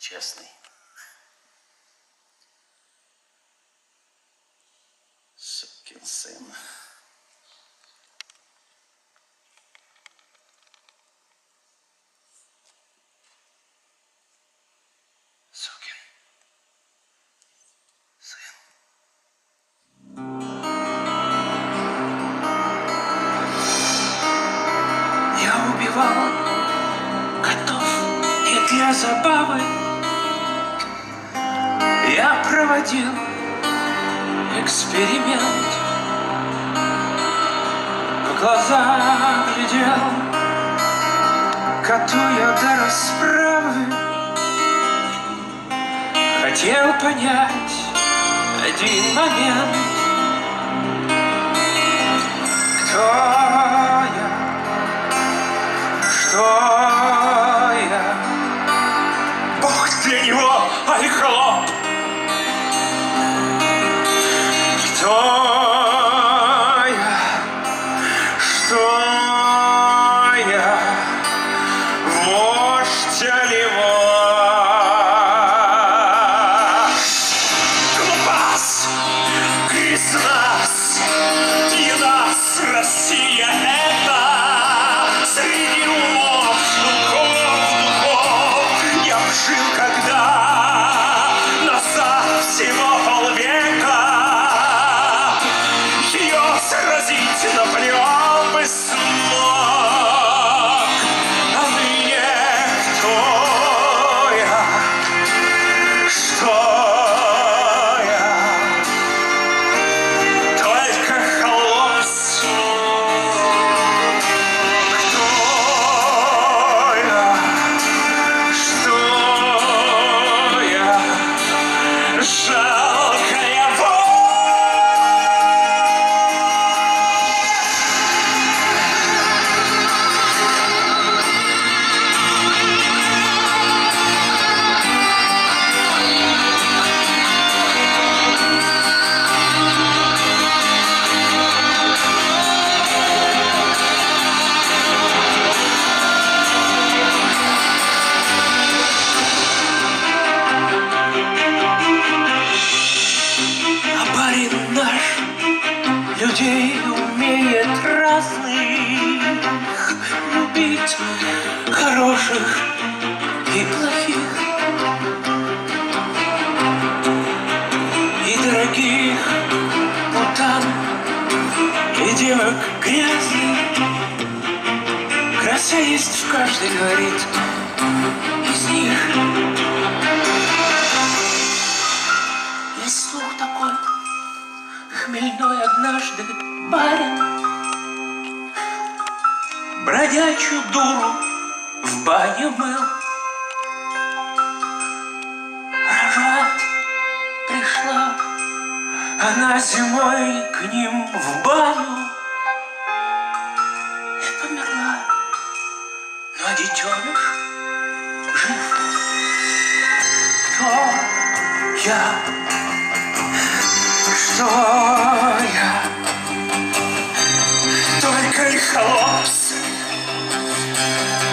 честный. Сукин сын. Сукин сын. Я убивал котов не для забавы. Я проводил эксперимент. В глаза глядел коту я до расправы. Хотел понять один момент. Кто я? Что я? Бог для него, али холоп? Кто я? Что я? Вождь ли вождь? Глупас, грязнас, едас, Россия это. Среди умов, духов я жил когда назад всего полвека. Сразить Наполеон бы смог, а ныне кто я, что я, только холоп смог. Кто я, что я, жалкая воля. Людей умеет разных любить, хороших и плохих, и дорогих путан, и девок грязных. Краса есть в каждой, говорит, из них. Есть слух такой, хмельной однажды барин бродячую дуру в бане мыл. Рожать пришла она зимой к ним в баню и померла, но детеныш жив. Кто я? Что я? Только и холоп.